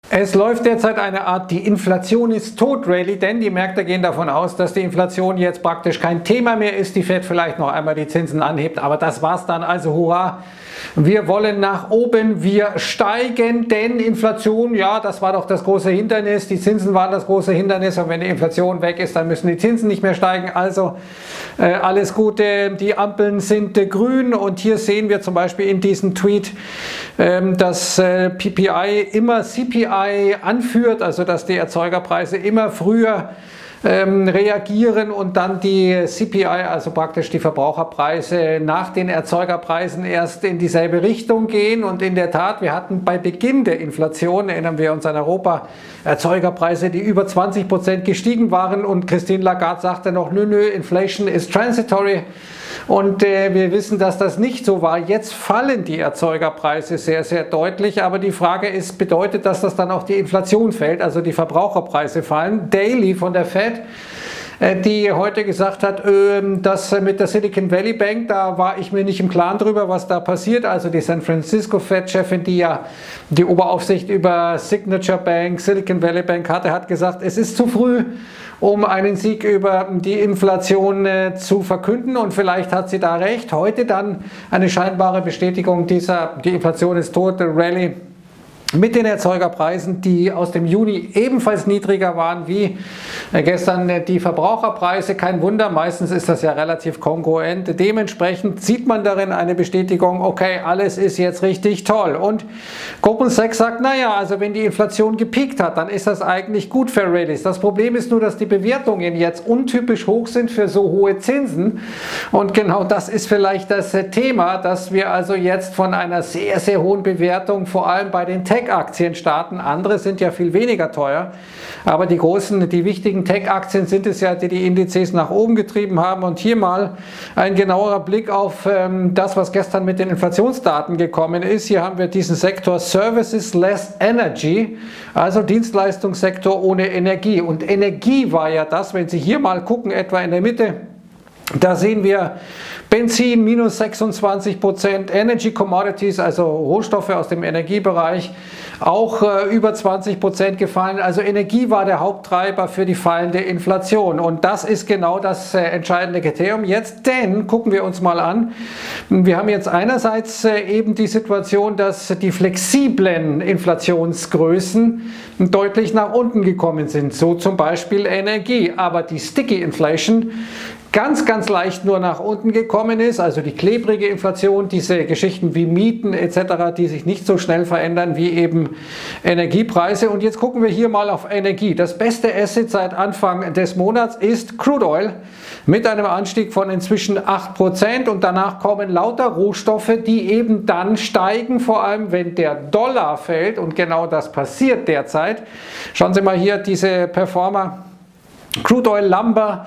Es läuft derzeit eine Art die Inflation ist tot Rallye, denn die Märkte gehen davon aus, dass die Inflation jetzt praktisch kein Thema mehr ist. Die Fed vielleicht noch einmal die Zinsen anhebt, aber das war's dann. Also hurra, wir wollen nach oben, wir steigen, denn Inflation, ja, das war doch das große Hindernis. Die Zinsen waren das große Hindernis und wenn die Inflation weg ist, dann müssen die Zinsen nicht mehr steigen. Also alles Gute, die Ampeln sind grün und hier sehen wir zum Beispiel in diesem Tweet, dass PPI immer CPI anführt, also dass die Erzeugerpreise immer früher reagieren und dann die CPI, also praktisch die Verbraucherpreise, nach den Erzeugerpreisen erst in dieselbe Richtung gehen. Und in der Tat, wir hatten bei Beginn der Inflation, erinnern wir uns an Europa, Erzeugerpreise, die über 20% gestiegen waren und Christine Lagarde sagte noch, nö, Inflation is transitory. Und wir wissen, dass das nicht so war. Jetzt fallen die Erzeugerpreise sehr, sehr deutlich. Aber die Frage ist, bedeutet das, dass dann auch die Inflation fällt, also die Verbraucherpreise fallen? Daly von der Fed, die heute gesagt hat, dass mit der Silicon Valley Bank, da war ich mir nicht im Klaren drüber, was da passiert. Also die San Francisco Fed-Chefin, die ja die Oberaufsicht über Signature Bank, Silicon Valley Bank hatte, hat gesagt, es ist zu früh, um einen Sieg über die Inflation zu verkünden und vielleicht hat sie da recht. Heute dann eine scheinbare Bestätigung dieser, die Inflation ist tot, Rallye mit den Erzeugerpreisen, die aus dem Juni ebenfalls niedriger waren wie gestern die Verbraucherpreise. Kein Wunder, meistens ist das ja relativ kongruent. Dementsprechend sieht man darin eine Bestätigung, okay, alles ist jetzt richtig toll. Und Goldman Sachs sagt, naja, also wenn die Inflation gepiekt hat, dann ist das eigentlich gut für Rallyes. Das Problem ist nur, dass die Bewertungen jetzt untypisch hoch sind für so hohe Zinsen. Und genau das ist vielleicht das Thema, dass wir also jetzt von einer sehr, sehr hohen Bewertung, vor allem bei den Tech-Aktien starten. Andere sind ja viel weniger teuer, aber die großen, die wichtigen Tech-Aktien sind es ja, die die Indizes nach oben getrieben haben. Und hier mal ein genauerer Blick auf das, was gestern mit den Inflationsdaten gekommen ist. Hier haben wir diesen Sektor Services Less Energy, also Dienstleistungssektor ohne Energie. Und Energie war ja das, wenn Sie hier mal gucken, etwa in der Mitte, da sehen wir Benzin minus 26%, Energy Commodities, also Rohstoffe aus dem Energiebereich, auch über 20% gefallen. Also Energie war der Haupttreiber für die fallende Inflation. Und das ist genau das entscheidende Kriterium jetzt, denn gucken wir uns mal an, wir haben jetzt einerseits eben die Situation, dass die flexiblen Inflationsgrößen deutlich nach unten gekommen sind, so zum Beispiel Energie, aber die Sticky Inflation ganz, ganz leicht nur nach unten gekommen ist, also die klebrige Inflation, diese Geschichten wie Mieten etc., die sich nicht so schnell verändern wie eben Energiepreise. Und jetzt gucken wir hier mal auf Energie. Das beste Asset seit Anfang des Monats ist Crude Oil mit einem Anstieg von inzwischen 8% und danach kommen lauter Rohstoffe, die eben dann steigen, vor allem wenn der Dollar fällt und genau das passiert derzeit. Schauen Sie mal hier diese Performer, Crude Oil, Lumber,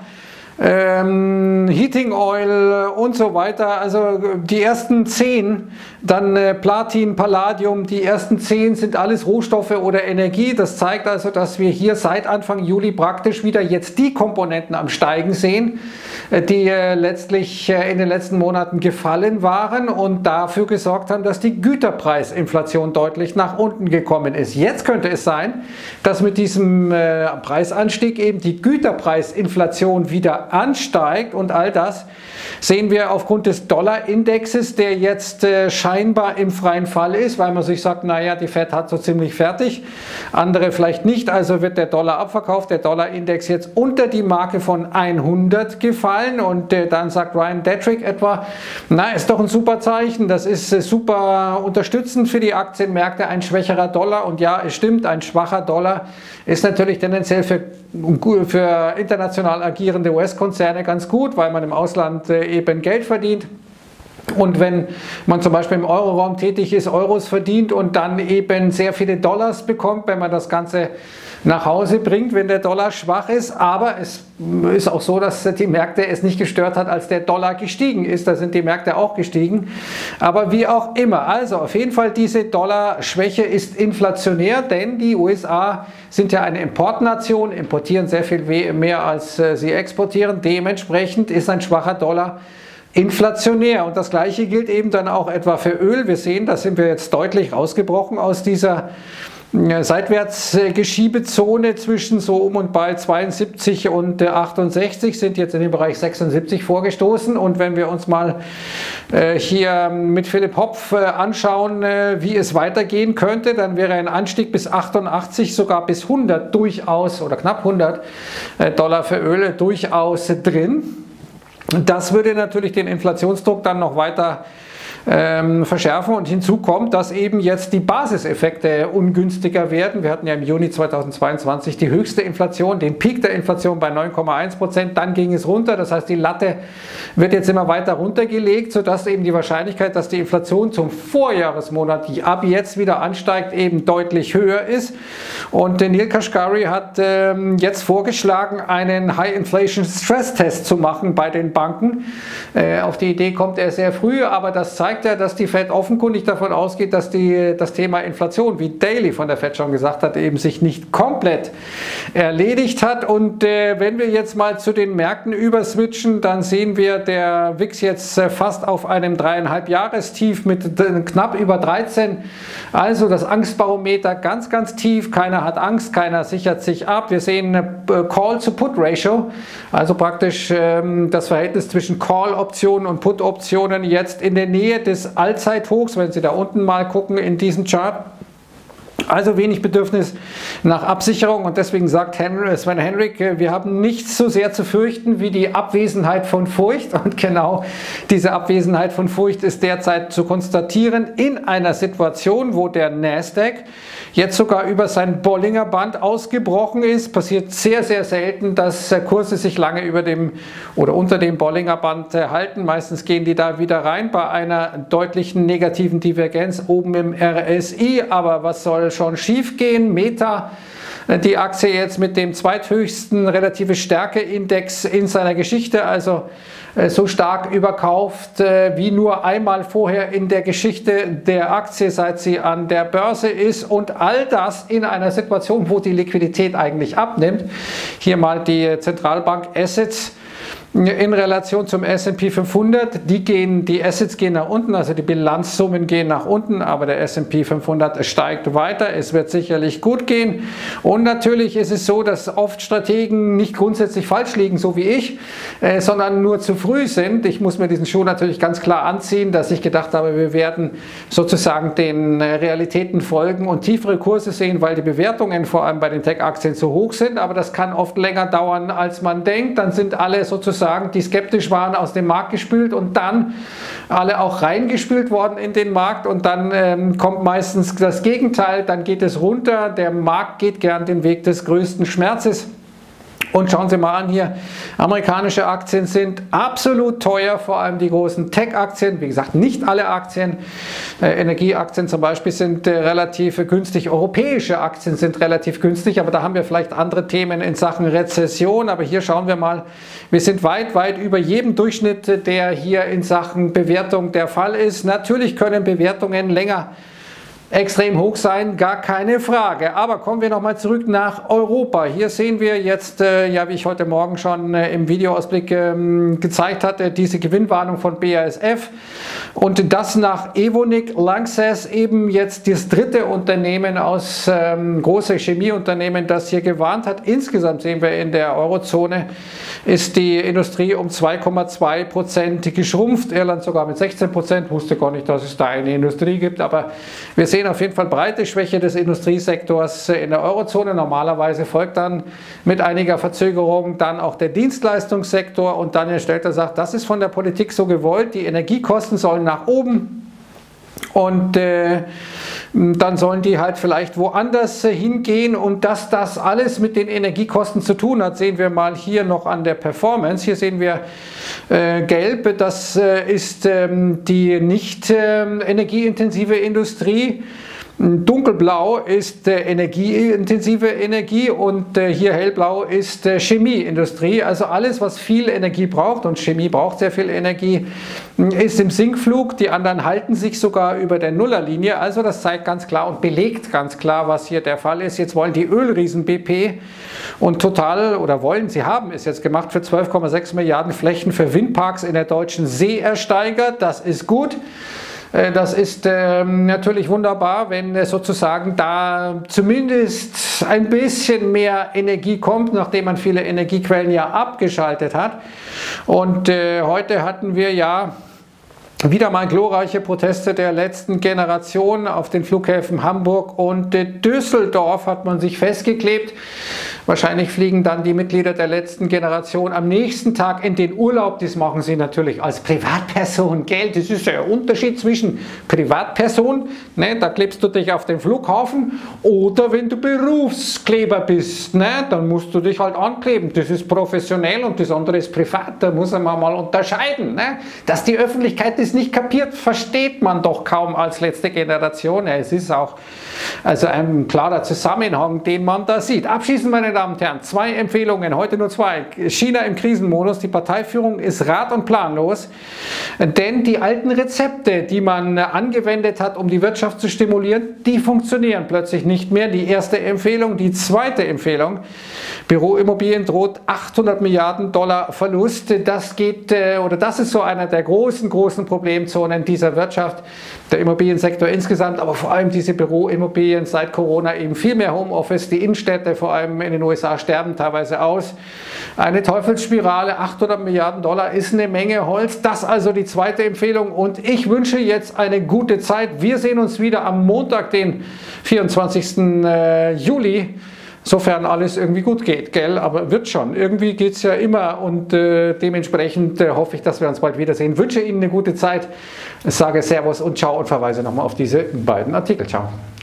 Heating Oil und so weiter, also die ersten 10, dann Platin, Palladium, die ersten 10 sind alles Rohstoffe oder Energie. Das zeigt also, dass wir hier seit Anfang Juli praktisch wieder jetzt die Komponenten am Steigen sehen, die letztlich in den letzten Monaten gefallen waren und dafür gesorgt haben, dass die Güterpreisinflation deutlich nach unten gekommen ist. Jetzt könnte es sein, dass mit diesem Preisanstieg eben die Güterpreisinflation wieder ansteigt und all das sehen wir aufgrund des Dollarindexes, der jetzt scheinbar im freien Fall ist, weil man sich sagt, naja, die Fed hat so ziemlich fertig, andere vielleicht nicht, also wird der Dollar abverkauft, der Dollarindex jetzt unter die Marke von 100 gefallen und dann sagt Ryan Detrick etwa, na, ist doch ein super Zeichen, das ist super unterstützend für die Aktienmärkte, ein schwächerer Dollar und ja, es stimmt, ein schwacher Dollar ist natürlich tendenziell für international agierende US-Konzerne ganz gut, weil man im Ausland eben Geld verdient. Und wenn man zum Beispiel im Euroraum tätig ist, Euros verdient und dann eben sehr viele Dollars bekommt, wenn man das Ganze nach Hause bringt, wenn der Dollar schwach ist. Aber es ist auch so, dass die Märkte es nicht gestört hat, als der Dollar gestiegen ist. Da sind die Märkte auch gestiegen. Aber wie auch immer. Also auf jeden Fall diese Dollarschwäche ist inflationär, denn die USA sind ja eine Importnation, importieren sehr viel mehr als sie exportieren. Dementsprechend ist ein schwacher Dollar inflationär. Und das Gleiche gilt eben dann auch etwa für Öl. Wir sehen, da sind wir jetzt deutlich rausgebrochen aus dieser Seitwärtsgeschiebezone zwischen so um und bei 72 und 68, sind jetzt in den Bereich 76 vorgestoßen. Und wenn wir uns mal hier mit Philipp Hopf anschauen, wie es weitergehen könnte, dann wäre ein Anstieg bis 88, sogar bis 100 durchaus, oder knapp 100 Dollar für Öl durchaus drin. Das würde natürlich den Inflationsdruck dann noch weiter verschärfen, und hinzu kommt, dass eben jetzt die Basiseffekte ungünstiger werden. Wir hatten ja im Juni 2022 die höchste Inflation, den Peak der Inflation bei 9,1%, dann ging es runter, das heißt die Latte wird jetzt immer weiter runtergelegt, sodass eben die Wahrscheinlichkeit, dass die Inflation zum Vorjahresmonat, die ab jetzt wieder ansteigt, eben deutlich höher ist. Und Neel Kashkari hat jetzt vorgeschlagen, einen High Inflation Stress Test zu machen bei den Banken. Auf die Idee kommt er sehr früh, aber das zeigt ja, dass die Fed offenkundig davon ausgeht, dass das Thema Inflation, wie Daly von der Fed schon gesagt hat, eben sich nicht komplett erledigt hat. Und wenn wir jetzt mal zu den Märkten überswitchen, dann sehen wir der VIX jetzt fast auf einem 3,5-Jahrestief mit knapp über 13. Also das Angstbarometer ganz, ganz tief. Keiner hat Angst, keiner sichert sich ab. Wir sehen eine Call-to-Put-Ratio, also praktisch das Verhältnis zwischen Call-Optionen und Put-Optionen jetzt in der Nähe des Allzeithochs, wenn Sie da unten mal gucken in diesem Chart. Also wenig Bedürfnis nach Absicherung, und deswegen sagt Sven Henrik, wir haben nichts so sehr zu fürchten wie die Abwesenheit von Furcht, und genau diese Abwesenheit von Furcht ist derzeit zu konstatieren in einer Situation, wo der Nasdaq jetzt sogar über sein Bollinger Band ausgebrochen ist. Passiert sehr, sehr selten, dass Kurse sich lange über dem oder unter dem Bollinger Band halten. Meistens gehen die da wieder rein bei einer deutlichen negativen Divergenz oben im RSI. Aber was soll schon schief gehen? Meta, die Aktie jetzt mit dem zweithöchsten relative Stärke-Index in seiner Geschichte, also so stark überkauft wie nur einmal vorher in der Geschichte der Aktie, seit sie an der Börse ist, und all das in einer Situation, wo die Liquidität eigentlich abnimmt. Hier mal die Zentralbank Assets in Relation zum S&P 500, die Assets gehen nach unten, also die Bilanzsummen gehen nach unten, aber der S&P 500 steigt weiter. Es wird sicherlich gut gehen, und natürlich ist es so, dass oft Strategen nicht grundsätzlich falsch liegen, so wie ich, sondern nur zu früh sind. Ich muss mir diesen Schuh natürlich ganz klar anziehen, dass ich gedacht habe, wir werden sozusagen den Realitäten folgen und tiefere Kurse sehen, weil die Bewertungen vor allem bei den Tech-Aktien zu hoch sind, aber das kann oft länger dauern, als man denkt. Dann sind alle sozusagen, die skeptisch waren, aus dem Markt gespült und dann alle auch reingespült worden in den Markt, und dann kommt meistens das Gegenteil, dann geht es runter, der Markt geht gern den Weg des größten Schmerzes. Und schauen Sie mal an hier, amerikanische Aktien sind absolut teuer, vor allem die großen Tech-Aktien. Wie gesagt, nicht alle Aktien, Energieaktien zum Beispiel sind relativ günstig, europäische Aktien sind relativ günstig, aber da haben wir vielleicht andere Themen in Sachen Rezession. Aber hier schauen wir mal, wir sind weit, weit über jedem Durchschnitt, der hier in Sachen Bewertung der Fall ist. Natürlich können Bewertungen länger extrem hoch sein, gar keine Frage. Aber kommen wir nochmal zurück nach Europa. Hier sehen wir jetzt, ja, wie ich heute Morgen schon im Videoausblick gezeigt hatte, diese Gewinnwarnung von BASF, und das nach Evonik. Lanxess, eben jetzt das dritte Unternehmen aus große Chemieunternehmen, das hier gewarnt hat. Insgesamt sehen wir, in der Eurozone ist die Industrie um 2,2% geschrumpft. Irland sogar mit 16%. Wusste gar nicht, dass es da eine Industrie gibt, aber wir sehen auf jeden Fall breite Schwäche des Industriesektors in der Eurozone. Normalerweise folgt dann mit einiger Verzögerung dann auch der Dienstleistungssektor, und Daniel Stelter sagt, das ist von der Politik so gewollt, die Energiekosten sollen nach oben, und dann sollen die halt vielleicht woanders hingehen, und dass das alles mit den Energiekosten zu tun hat, sehen wir mal hier noch an der Performance. Hier sehen wir gelb, das ist die nicht energieintensive Industrie. Dunkelblau ist energieintensive Energie, und hier hellblau ist Chemieindustrie. Also alles, was viel Energie braucht, und Chemie braucht sehr viel Energie, ist im Sinkflug. Die anderen halten sich sogar über der Nullerlinie. Also das zeigt ganz klar und belegt ganz klar, was hier der Fall ist. Jetzt wollen die Ölriesen BP und Total, oder sie haben es jetzt gemacht, für 12,6 Milliarden Flächen für Windparks in der deutschen See ersteigert. Das ist gut. Das ist natürlich wunderbar, wenn sozusagen da zumindest ein bisschen mehr Energie kommt, nachdem man viele Energiequellen ja abgeschaltet hat. Und heute hatten wir ja wieder mal glorreiche Proteste der letzten Generation auf den Flughäfen Hamburg und Düsseldorf hat man sich festgeklebt. Wahrscheinlich fliegen dann die Mitglieder der letzten Generation am nächsten Tag in den Urlaub. Das machen sie natürlich als Privatperson, gell? Das ist der Unterschied zwischen Privatperson, ne? Da klebst du dich auf den Flughafen, oder wenn du Berufskleber bist, ne? Dann musst du dich halt ankleben. Das ist professionell und das andere ist privat. Da muss man mal unterscheiden. Ne? Dass die Öffentlichkeit das nicht kapiert, versteht man doch kaum als letzte Generation. Es ist auch also ein klarer Zusammenhang, den man da sieht. Abschließend, meine Damen und Herren, 2 Empfehlungen, heute nur 2. China im Krisenmodus, die Parteiführung ist rat- und planlos, denn die alten Rezepte, die man angewendet hat, um die Wirtschaft zu stimulieren, die funktionieren plötzlich nicht mehr. Die erste Empfehlung. Die zweite Empfehlung, Büroimmobilien droht 800 Milliarden Dollar Verlust. Das geht, oder das ist so einer der großen Problemzonen dieser Wirtschaft, der Immobiliensektor insgesamt, aber vor allem diese Büroimmobilien seit Corona, eben viel mehr Homeoffice, die Innenstädte vor allem in den USA sterben teilweise aus. Eine Teufelsspirale, 800 Milliarden Dollar ist eine Menge Holz. Das also die zweite Empfehlung und ich wünsche jetzt eine gute Zeit. Wir sehen uns wieder am Montag, den 24. Juli. Sofern alles irgendwie gut geht, gell? Aber wird schon. Irgendwie geht es ja immer und dementsprechend hoffe ich, dass wir uns bald wiedersehen. Wünsche Ihnen eine gute Zeit, sage Servus und Ciao und verweise nochmal auf diese beiden Artikel. Ciao.